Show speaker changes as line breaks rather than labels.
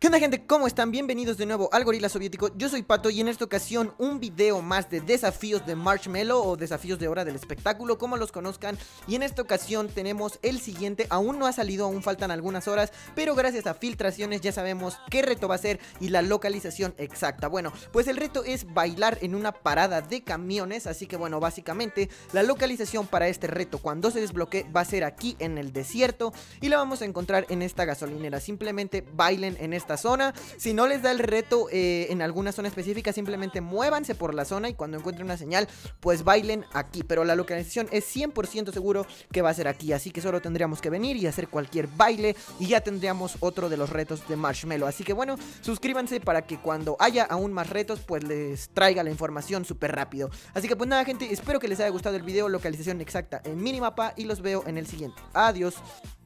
¿Qué onda, gente? ¿Cómo están? Bienvenidos de nuevo al Gorila Soviético. Yo soy Pato y en esta ocasión un video más de desafíos de Marshmello o desafíos de hora del espectáculo, como los conozcan. Y en esta ocasión tenemos el siguiente. Aún no ha salido, aún faltan algunas horas, pero gracias a filtraciones ya sabemos qué reto va a ser y la localización exacta. Bueno, pues el reto es bailar en una parada de camiones, así que bueno, básicamente la localización para este reto cuando se desbloquee va a ser aquí en el desierto y la vamos a encontrar en esta gasolinera. Simplemente bailen en esta zona. Si no les da el reto en alguna zona específica, simplemente muévanse por la zona y cuando encuentren una señal, pues bailen aquí. Pero la localización es 100% seguro que va a ser aquí, así que solo tendríamos que venir y hacer cualquier baile y ya tendríamos otro de los retos de Marshmello. Así que bueno, suscríbanse para que cuando haya aún más retos, pues les traiga la información súper rápido. Así que pues nada, gente, espero que les haya gustado el video, localización exacta en minimapa y los veo en el siguiente. Adiós.